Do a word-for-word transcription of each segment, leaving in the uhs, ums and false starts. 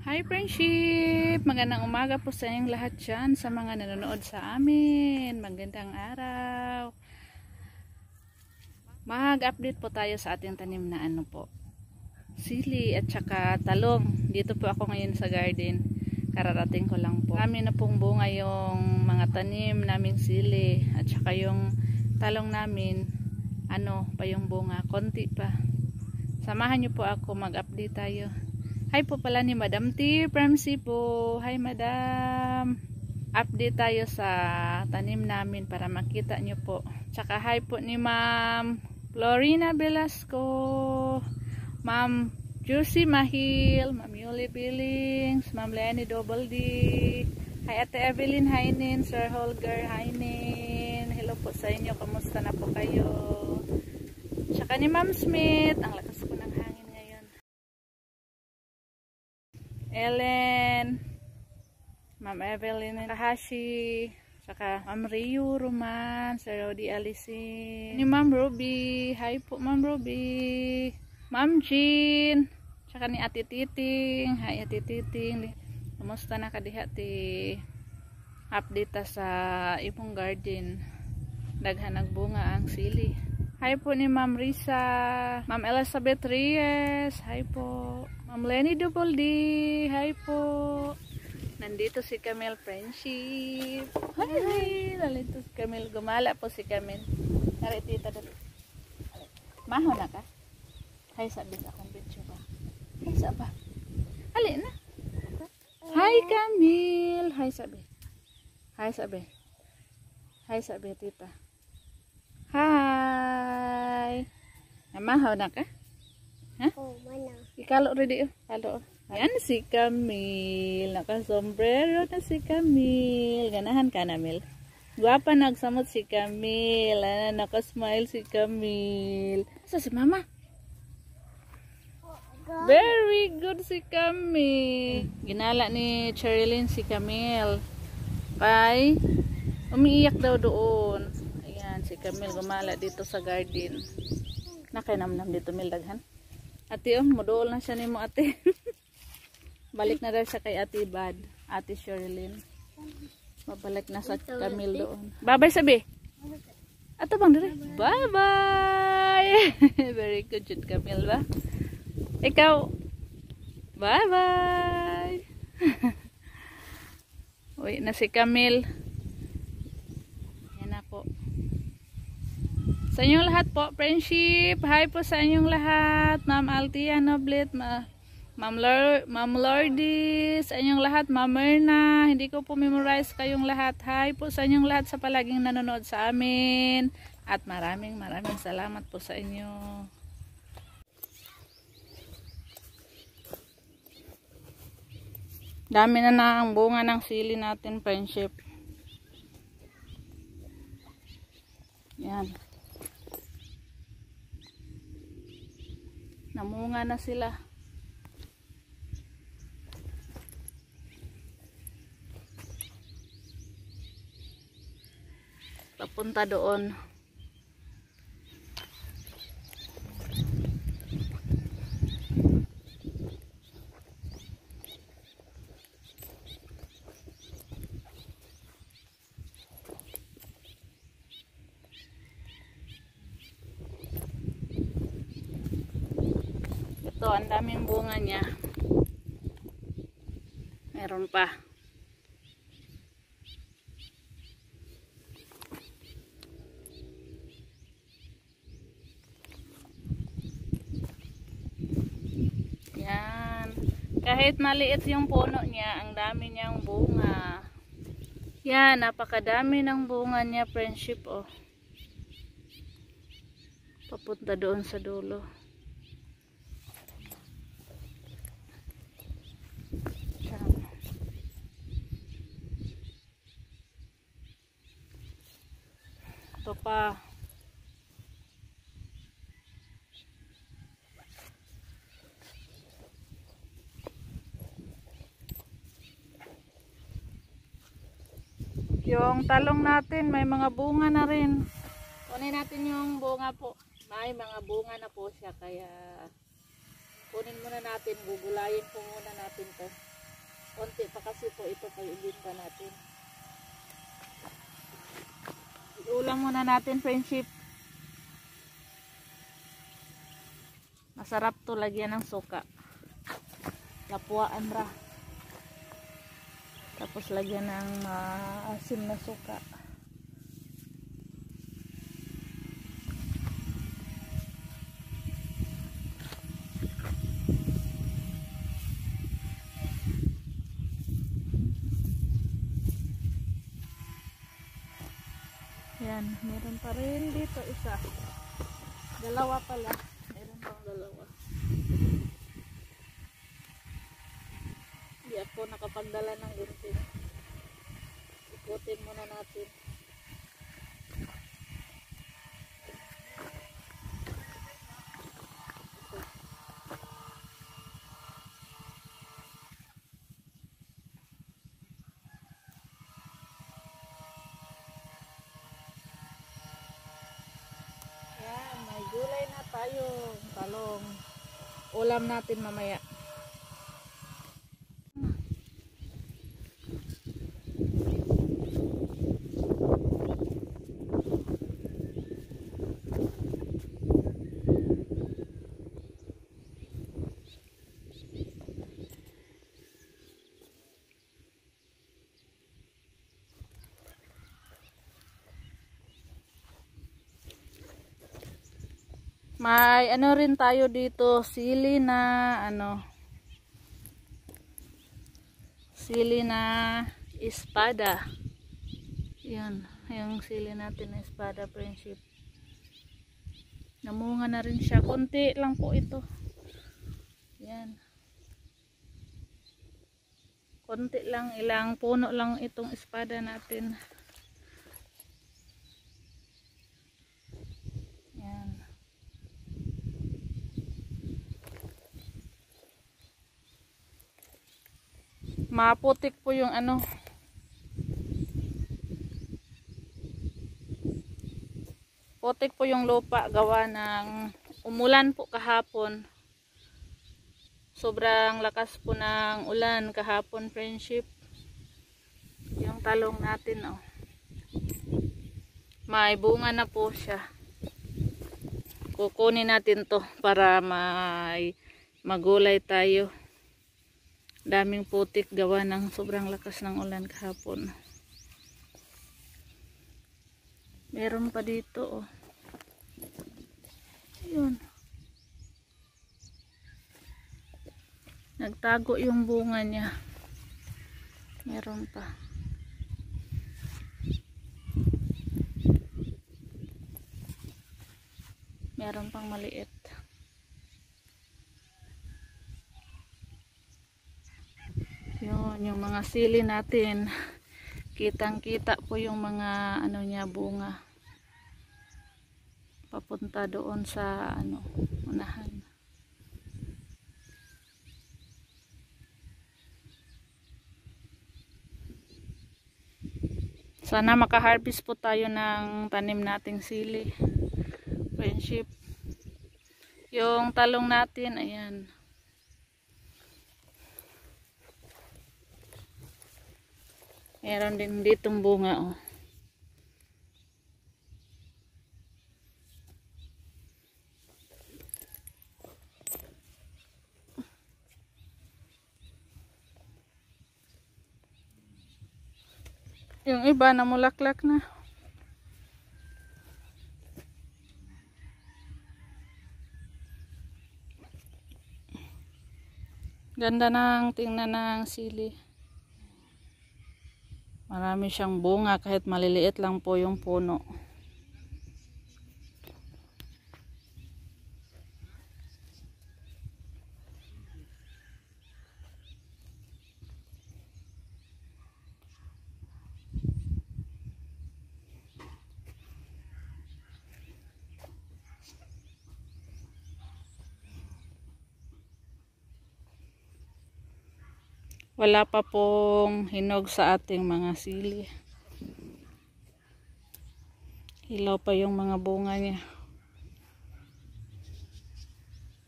Hi friendship! Magandang umaga po sa inyong lahat dyan, sa mga nanonood sa amin. Magandang araw. Mag-update po tayo sa ating tanim na ano po, sili at saka talong. Dito po ako ngayon sa garden. Kararating ko lang po. Kami na pong bunga yung mga tanim naming sili at saka yung talong namin, ano pa yung bunga, konti pa. Samahan niyo po ako, mag-update tayo. Hi po pala ni Madam T from Cebu. Hi Madam. Update tayo sa tanim namin para makita nyo po. Tsaka hi po ni Ma'am Florina Velasco, Ma'am Juicy Mahil, Ma'am Yuli Billings, Ma'am Lenny Double D. Hi Ate Evelyn Hainin, Sir Holger Hainin. Hello po sa inyo. Kamusta na po kayo? Tsaka ni Ma'am Smith. Ang lakas po ng hangin. Ellen, Ma'am Evelyn Kahashi, saka Ma'am Rio Roman, Sir Rodi Alisin, ni Ma'am Ruby. Hi po Ma'am Ruby, Ma'am Jean, saka ni Ate Titing. Hi Ate Titing, kumusta na kadiha ti update ta sa imong garden, daghan nagbunga ang sili. Hi po ni Ma'am Risa, Ma'am Elizabeth Reyes. Hi po Ma'am Lenny Double D. Hi po. Nandito si Camille Friendship. Hi, hi. Nandito si Camille. Gumala po si Camille. Nari tita dali. Maho na ka? Hi, sabi sa akong video ba? Hi, sabi. Ali na. Hi, Camille. Hi, sabi. Hi, sabi. Hi, sabi tita. Hi. Maho na ka? Ha? Oh, mana? Ikalo ready oh. Kalo. Ayan si Camille. Naka-sombrero na si Camille. Ganahan ka na, Mil. Guwapa nagsamot si Camille. Ano, naka-smile si Camille. Asa si Mama? Very good si Camille. Ginala ni Cherilyn si Camille. Kay umiiyak daw doon. Ayan si Camille gumala dito sa garden. Nakainamnam dito Mil daghan. Ate, oh, mudool na siya ni mo ate. Balik na daw siya kay Ate Bad, Ate Sherilyn. Mabalik na sa Camille doon. Bye-bye sabi. Ato bang dire? Bye-bye. Very good jud Camille ba? Ikaw. Bye-bye. Uy, na si Camille. Yan na po. Sa inyong lahat po, friendship. Hi po sa inyong lahat. Ma'am Altia Noblet, Ma Ma'am Lor Ma'am Lordy, sa inyong lahat, Ma'am Myrna. Hindi ko po memorize kayong lahat. Hi po sa inyong lahat sa palaging nanonood sa amin. At maraming maraming salamat po sa inyo. Dami na na ang bunga ng sili natin, friendship. Yan. Namunga na sila. Papunta doon. Ito, ang daming bunga niya. Meron pa. Yan. Kahit maliit yung puno niya, ang dami niyang bunga. Yan, napakadami ng bunga niya, friendship, oh. Papunta doon sa dulo. Ito pa. Yung talong natin may mga bunga na rin. Kunin natin yung bunga po. May mga bunga na po siya kaya kunin muna natin, gugulayin po muna natin to. ito pa yung binta natin. Iulam muna natin, friendship. Masarap to lagyan ng suka. Lapuaan ra. Tapos lagyan ng uh, asim na suka. Yan, meron pa rin dito isa. Dalawa pala. Meron pang dalawa. Hindi ako nakapagdala ng gunting. Ikutin muna natin. Gulay na tayo, talong. Ulam natin mamaya. May ano rin tayo dito, sili na ano, sili na espada. Yan, yung sili natin na espada, friendship. Namunga na rin siya, konti lang po ito. Yan, konti lang, ilang puno lang itong espada natin. Maputik po yung ano, putik po yung lupa gawa ng umulan po kahapon. Sobrang lakas po ng ulan kahapon, friendship. Yung talong natin, oh, may bunga na po siya. Kukunin natin to para may magulay tayo. Daming putik gawa ng sobrang lakas ng ulan kahapon. Meron pa dito, oh. Ayun. Nagtago yung bunga niya. Meron pa. Meron pang maliit. Yun, yung mga sili natin, kitang kita po yung mga ano niya, bunga papunta doon sa ano, unahan. Sana makaharvest po tayo ng tanim nating sili, friendship. Yung talong natin, ayan, meron din ditong bunga, oh. Yung iba namulaklak na. Ganda ng tingnan ng sili. Marami siyang bunga kahit maliliit lang po yung puno. Wala pa pong hinog sa ating mga sili. Hilaw pa yung mga bunga niya.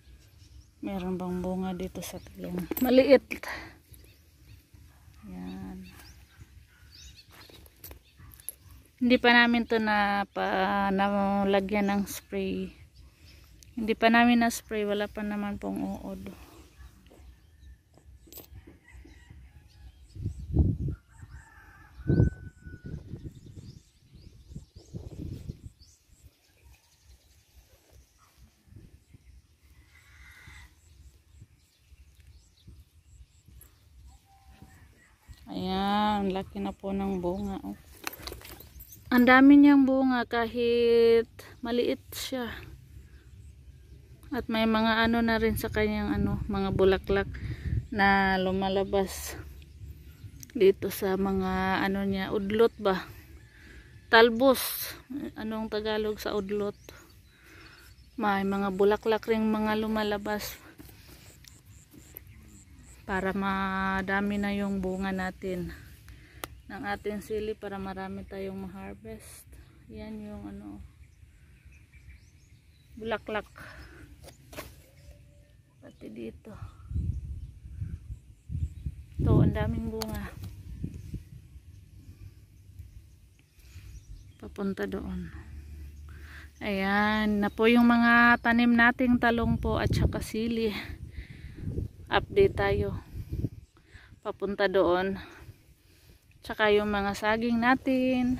Meron bang bunga dito sa talong? Maliit. Yan. Hindi pa namin to na pa nalagyan ng spray. Hindi pa namin na spray, wala pa naman pong uod. Ayan, laki na po ng bunga. Oh. Ang dami niyang bunga kahit maliit siya. At may mga ano na rin sa kanyang ano, mga bulaklak na lumalabas dito sa mga ano niya, udlot ba? Talbos. Anong Tagalog sa udlot? May mga bulaklak ring mga lumalabas para madami na yung bunga natin ng ating sili, para marami tayong ma-harvest. Yan yung ano, bulaklak. Pati dito. Ito, ang daming bunga. Papunta doon. Ayan, na po yung mga tanim nating talong po at saka sili. Update tayo. Papunta doon. Tsaka yung mga saging natin.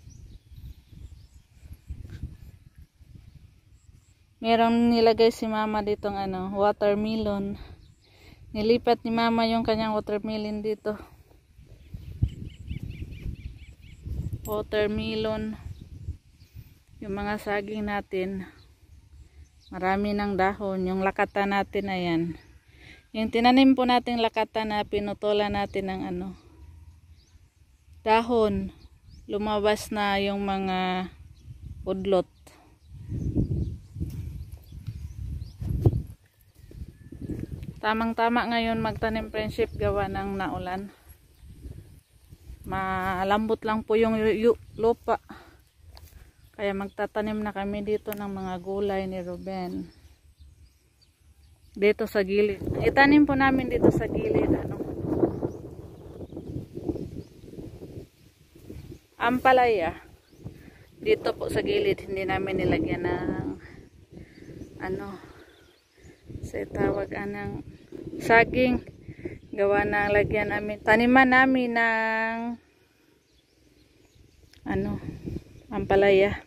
Merong nilagay si mama ditong ano, watermelon. Nilipat ni mama yung kanyang watermelon dito. Watermelon. Yung mga saging natin. Marami ng dahon. Yung lakata natin, ayan. Yung tinanim po natin lakata na pinutulan natin ng ano, dahon. Lumabas na yung mga udlot. Tamang-tama ngayon magtanim friendship, gawa ng naulan. Malambot lang po yung lupa. Kaya magtatanim na kami dito ng mga gulay ni Ruben. Dito sa gilid. Itanim po namin dito sa gilid. Ano? Ampalaya. Dito po sa gilid. Hindi namin nilagyan ng ano, sa tawag anang saging. Gawa na lagyan namin. Taniman namin ng ano, ampalaya.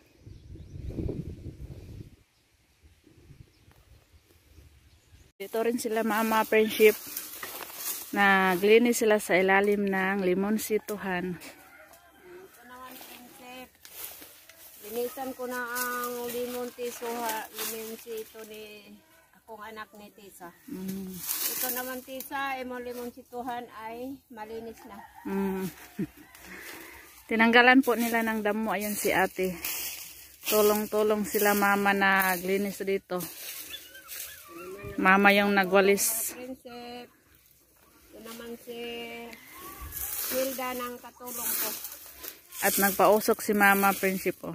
Dito rin sila mama friendship. Naglinis sila sa ilalim ng limonsituhan. Ito naman friendship. Linisan ko na ang limonsituha, limonsito ni akong anak ni Tisa. Mm. Ito naman Tisa, imong limonsituhan ay malinis na. Mm. Tinanggalan po nila ng damo. Ayun si ate. Tulong-tulong sila mama na naglinis dito. Mama yung nagwalis. Prinsip. Ito naman si Hilda ng katulong ko. At nagpausok si mama friendship. Oh.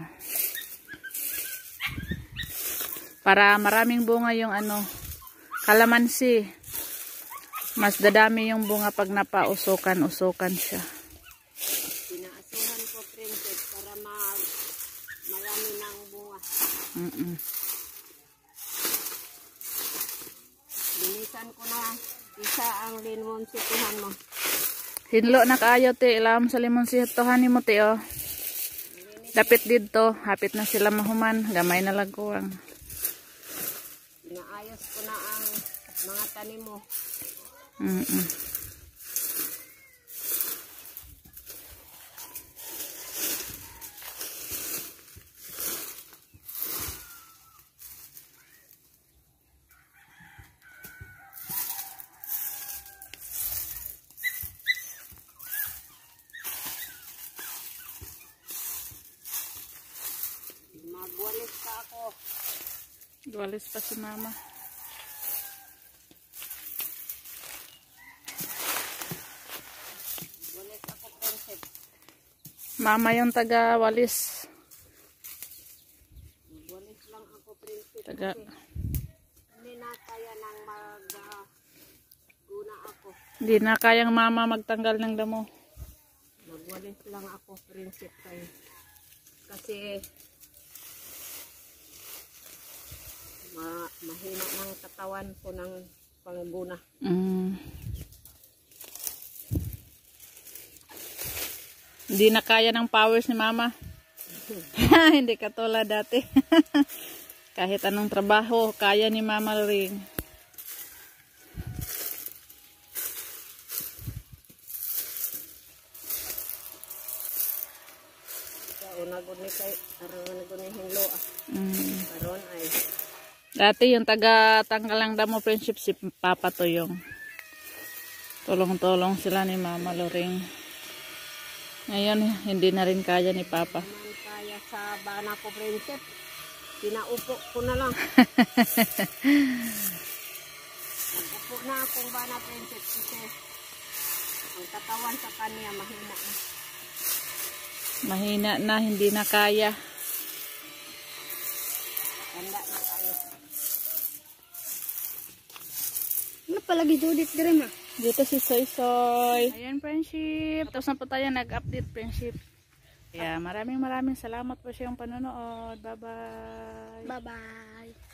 Para maraming bunga yung ano, kalamansi. Mas dadami yung bunga pag napausokan-usokan siya. Pinaasuhan ko prinsip para mag marami ng bunga. Mm-mm. Linisan ko na isa ang limonsituhan mo. Hinlo na kaayo te, ilam sa limonsituhan ni mo te oh. Dapit dito, hapit na sila mahuman, gamay na lagkuwang. Inaayos ko na ang mga tanim mo. Mm-mm. Magwalis pa ako. Walis pa si mama. Walis ako prinsip. Mama yung taga walis. Walis lang ako prinsip. Taga. Hindi na kaya nang mag uh, guna ako. Hindi na kayang mama magtanggal ng damo. Magwalis lang ako prinsip kayo. kasi ma mahina ng katawan ko ng pangbuna. Mm. Hindi na kaya ng powers ni mama. Hindi katulad dati. Kahit anong trabaho, kaya ni mama rin. Unagod ni kay aron unagod ni hinlo ah. Mm. Karon ay Dati yung taga Tangkalang Damo Friendship si Papa Toyong. Tulong-tulong sila ni Mama Loring. Ngayon hindi na rin kaya ni Papa. naman kaya sa bana ko prinsip. Pinaupo ko na lang. Nag-upo na akong bana prinsip kasi ang katawan sa kanya mahina na. Mahina na, hindi na kaya. Tanda na tayo. Ano palagi dudit dire ma? Dito si Soy Soy. Ayan, friendship. Tapos na po tayo nag-update, friendship. Kaya maraming maraming salamat po sa iyong panonood. Bye-bye. Bye-bye.